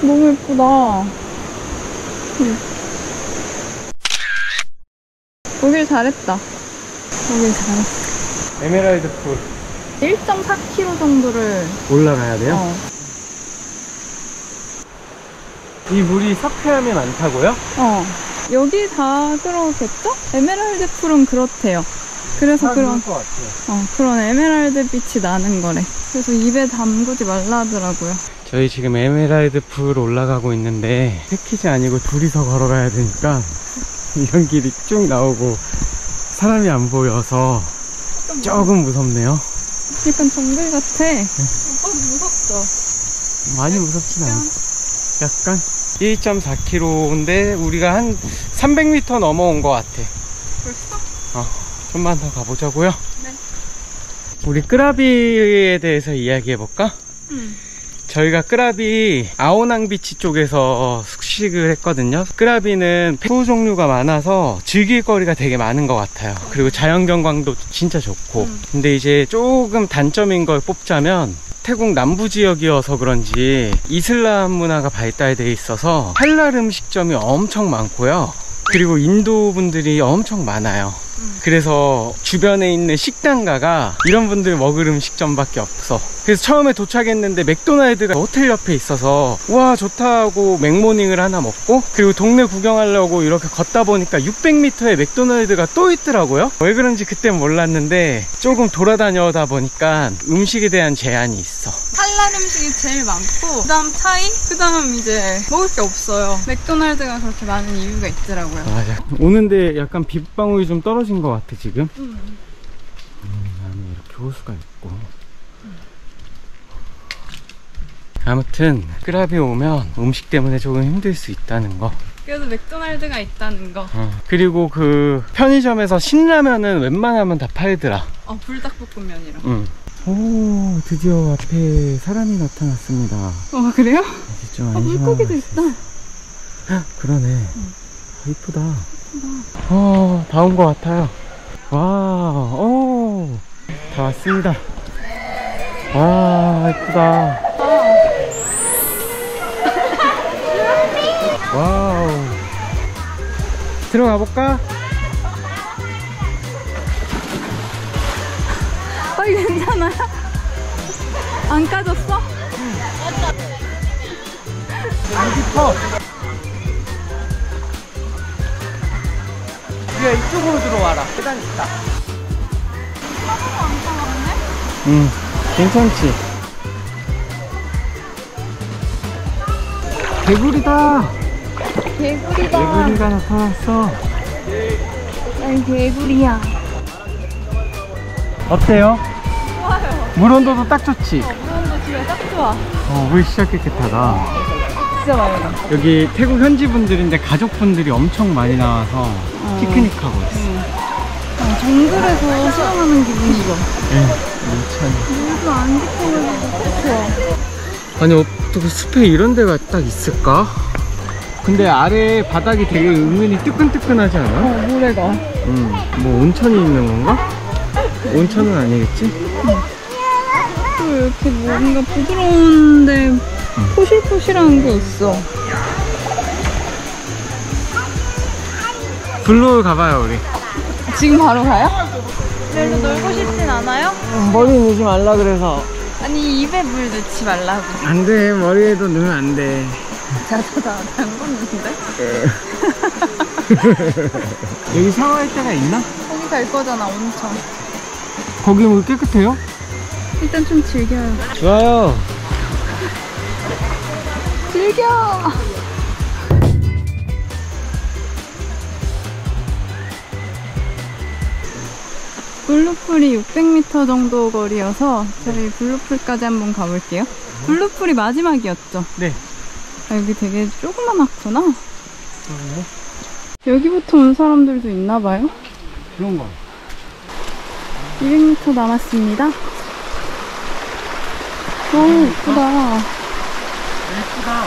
너무 예쁘다. 오길 잘했다. 오길 잘했어. 에메랄드 풀 1.4km 정도를 올라가야 돼요? 이 물이 석회암에 많다고요? 여기 다 그러겠죠? 에메랄드 풀은 그렇대요. 그래서 그런 것 같아요. 그런 에메랄드 빛이 나는 거래. 그래서 입에 담그지 말라 하더라고요. 저희 지금 에메랄드 풀 올라가고 있는데 패키지 아니고 둘이서 걸어가야 되니까 이런 길이 쭉 나오고 사람이 안 보여서 조금 무섭네요. 약간 정글 같아. 오빠도 무섭죠? 많이 무섭진 않아. 약간 1.4km인데 우리가 한 300m 넘어온 것 같아. 벌써? 좀만 더 가보자고요. 네. 우리 끄라비에 대해서 이야기해볼까? 저희가 끄라비 아오낭비치 쪽에서 숙식을 했거든요. 끄라비는 푸 종류가 많아서 즐길 거리가 되게 많은 것 같아요. 그리고 자연경관도 진짜 좋고. 근데 이제 조금 단점인 걸 뽑자면 태국 남부 지역이어서 그런지 이슬람 문화가 발달되어 있어서 할랄 음식점이 엄청 많고요. 그리고 인도 분들이 엄청 많아요. 그래서 주변에 있는 식당가가 이런 분들 먹을 음식점밖에 없어. 그래서 처음에 도착했는데 맥도날드가 호텔 옆에 있어서 와 좋다고 맥모닝을 하나 먹고, 그리고 동네 구경하려고 이렇게 걷다 보니까 600m에 맥도날드가 또 있더라고요. 왜 그런지 그땐 몰랐는데 조금 돌아다니다 보니까 음식에 대한 제한이 있어. 할랄 음식이 제일 많고, 그 다음 차이? 그 다음 이제 먹을 게 없어요. 맥도날드가 그렇게 많은 이유가 있더라고요. 맞아. 오는데 약간 빗방울이 좀 떨어진 것 같아 지금. 나는 이렇게 호수가 있고. 아무튼 끄라비 오면 음식 때문에 조금 힘들 수 있다는 거. 그래도 맥도날드가 있다는 거. 그리고 그 편의점에서 신라면은 웬만하면 다 팔더라. 불닭볶음면이랑. 오, 드디어 앞에 사람이 나타났습니다. 그래요? 좀 물고기도 있다. 그러네. 이쁘다. 다 온 것 같아요. 와, 오, 다 왔습니다. 와, 이쁘다. 와우. 들어가 볼까? 괜찮아요? 안 까졌어? 안 깊어. 우리가 이쪽으로 들어와라. 계단 있다. 하나도 안 까졌네? 응, 괜찮지? 개구리다. 개구리다. 개구리가 나타났어. 아니, 개구리야. 어때요? 좋아요. 물 온도도 딱 좋지? 물 온도 집에 딱 좋아. 물 진짜 깨끗하다. 진짜 맑아. 여기 태국 현지 분들인데 가족분들이 엄청 많이 나와서 피크닉하고 있어. 정글에서 수영하는 기분이죠. 참. 물도 안 깊어가지고 좋아. 아니 어떻게 숲에 이런 데가 딱 있을까? 근데 아래 바닥이 되게 은근히 뜨끈뜨끈하지 않아? 모래가. 뭐 온천이 있는 건가? 온천은 아니겠지? 또 이렇게 뭔가 부드러운데 포실포실한 게 있어. 블루 가봐요 우리. 지금 바로 가요? 별로 놀고 싶진 않아요? 머리 넣지 말라 그래서. 아니, 입에 물 넣지 말라고. 안돼, 머리에도 넣으면 안돼. 자자자 담궜는데? 여기 샤워할 데가 있나? 거기 갈 거잖아, 온천. 거기 물 깨끗해요? 일단 좀 즐겨요. 좋아요. 즐겨! 블루풀이 600m 정도 거리여서 저희 블루풀까지 한번 가볼게요. 블루풀이 마지막이었죠? 네. 여기 되게 조그만하구나. 여기부터 온 사람들도 있나봐요. 그런 거. 200m 남았습니다. 너무 예쁘다. 예쁘다.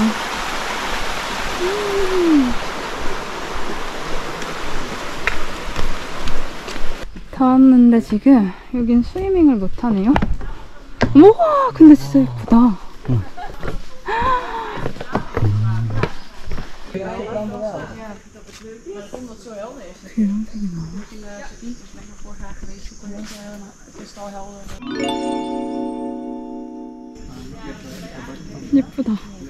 다 왔는데 지금 여긴 스위밍을 못하네요. 우와, 근데 진짜 예쁘다. 이런 색이 나와. 예쁘다.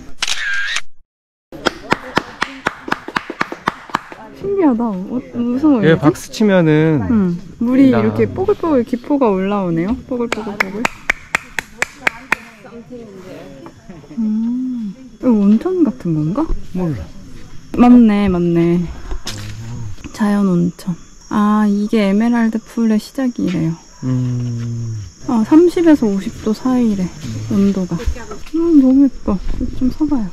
신기하다. 무서워요. 얘 박수 치면은 응. 물이 나- 이렇게 뽀글뽀글 기포가 올라오네요. 뽀글뽀글뽀글. 이거 온천 같은 건가? 몰라. 맞네, 맞네. 자연 온천. 아, 이게 에메랄드 풀의 시작이래요. 아, 30에서 50도 사이래. 온도가. 너무 예뻐. 좀 서봐요.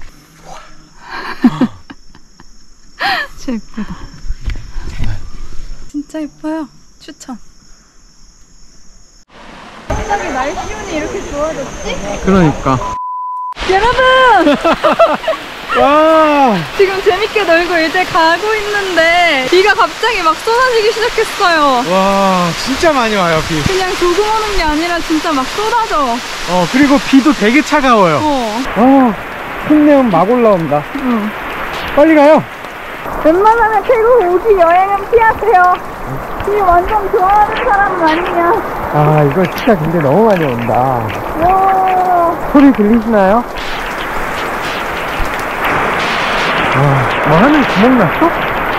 진짜 예쁘다. 진짜 예뻐요. 추천. 갑자기 날 기운이 이렇게 좋아졌지? 그러니까. 여러분! 와. 지금 재밌게 놀고 이제 가고 있는데 비가 갑자기 막 쏟아지기 시작했어요. 와, 진짜 많이 와요, 비. 그냥 조금 오는 게 아니라 진짜 막 쏟아져. 그리고 비도 되게 차가워요. 힘내면 막 올라온다. 응. 빨리 가요. 웬만하면 태국 오기 여행은 피하세요. 비 완전 좋아하는 사람은 아니냐. 아, 이거 진짜 근데 너무 많이 온다. 와. 소리 들리시나요? 뭐 하늘 구멍 났어?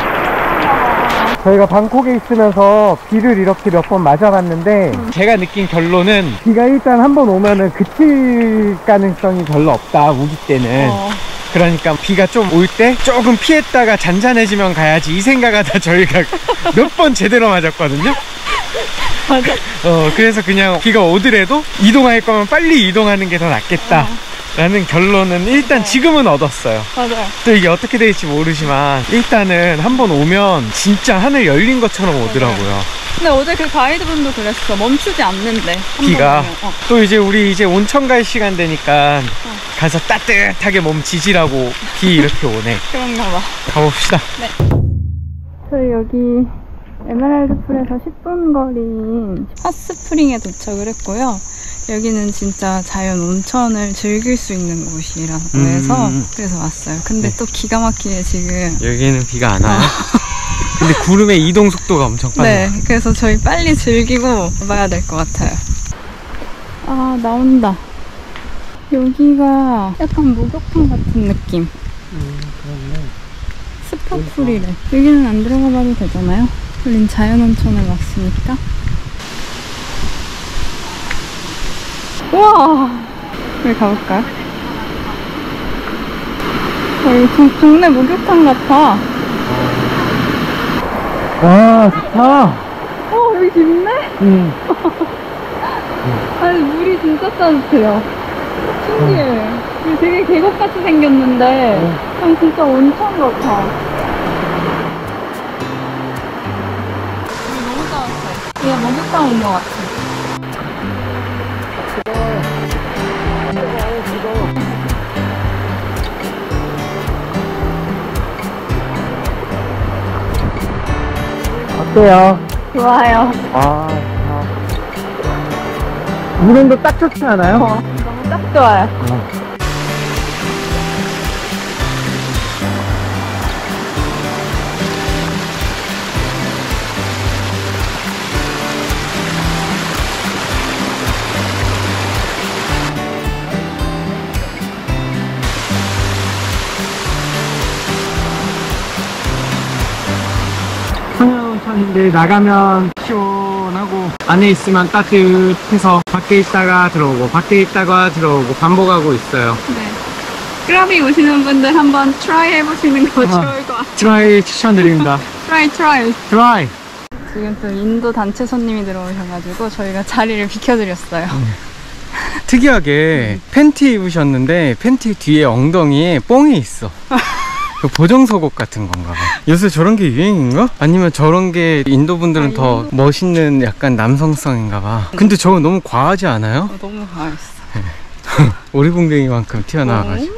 저희가 방콕에 있으면서 비를 이렇게 몇 번 맞아봤는데 제가 느낀 결론은 비가 일단 한번 오면은 그칠 가능성이 별로 없다, 우기 때는. 그러니까 비가 좀 올 때 조금 피했다가 잔잔해지면 가야지 이 생각하다 저희가 몇 번 제대로 맞았거든요. 맞아. 그래서 그냥 비가 오더라도 이동할 거면 빨리 이동하는 게 더 낫겠다 라는 결론은 일단 지금은 얻었어요. 맞아요. 또 이게 어떻게 될지 모르지만 일단은 한번 오면 진짜 하늘 열린 것처럼 오더라고요. 근데 어제 그 가이드분도 그랬어. 멈추지 않는데. 비가. 또 이제 우리 이제 온천 갈 시간 되니까 가서 따뜻하게 몸 지지라고 비 이렇게 오네. 그런가 봐. 가봅시다. 네. 저희 여기 에메랄드 풀에서 10분 거리인 핫스프링에 도착을 했고요. 여기는 진짜 자연 온천을 즐길 수 있는 곳이라고 해서 그래서 왔어요. 근데 네. 또 기가 막히게 지금 여기는 비가 안 와요. 근데 구름의 이동 속도가 엄청 빨라요. 네, 그래서 저희 빨리 즐기고 와야 될 것 같아요. 아, 나온다. 여기가 약간 목욕탕 같은 느낌. 그렇네. 스파풀이래. 여기는 안 들어가 봐도 되잖아요. 우린 자연 온천을 왔으니까. 우와! 여기 가볼까요? 여기 동네 목욕탕 같아. 와, 좋다. 여기 깊네? 응. 아니, 물이 진짜 따뜻해요. 신기해. 이게 되게 계곡같이 생겼는데, 그냥 진짜 온천 같아. 여기 너무 따뜻해. 그냥 목욕탕 온 것 같아. 어때요? 좋아요. 아, 물온도 딱 좋지 않아요? 너무 딱 좋아요. 천연온천인데 나가면 시원하고 안에 있으면 따뜻해서 밖에 있다가 들어오고 밖에 있다가 들어오고 반복하고 있어요. 네. 크라비 오시는 분들 한번 트라이 해보시는 거 좋을 것 같아요. 트라이 추천드립니다. 트라이. 트라이. 지금 또 인도 단체 손님이 들어오셔가지고 저희가 자리를 비켜드렸어요. 특이하게 팬티 입으셨는데 팬티 뒤에 엉덩이에 뽕이 있어. 그 보정 속옷 같은 건가 봐. 요새 저런 게 유행인가? 아니면 저런 게 인도 분들은 더 멋있는 약간 남성성인가 봐. 근데 저거 너무 과하지 않아요? 너무 과했어. 오리궁뎅이만큼 튀어나와가지고.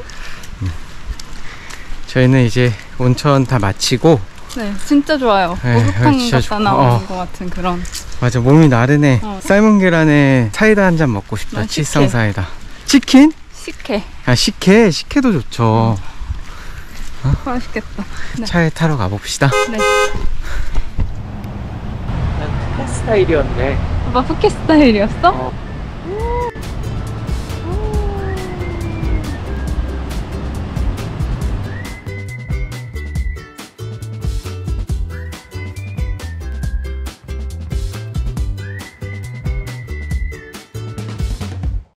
저희는 이제 온천 다 마치고. 네, 진짜 좋아요. 네, 목욕탕 진짜 갔다 나오는 것 같은 그런. 맞아, 몸이 나른해. 삶은 계란에 사이다 한 잔 먹고 싶다. 칠성 사이다. 치킨? 식혜. 아, 식혜도 좋죠. 맛있겠다. 네. 차에 타러 가봅시다. 네. 난 푸켓 스타일이었네. 오빠 푸켓 스타일이었어? 어.